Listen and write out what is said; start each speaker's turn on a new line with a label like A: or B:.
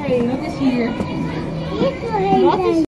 A: Oké, wat is hier?
B: Ik wil heen.
A: Wat is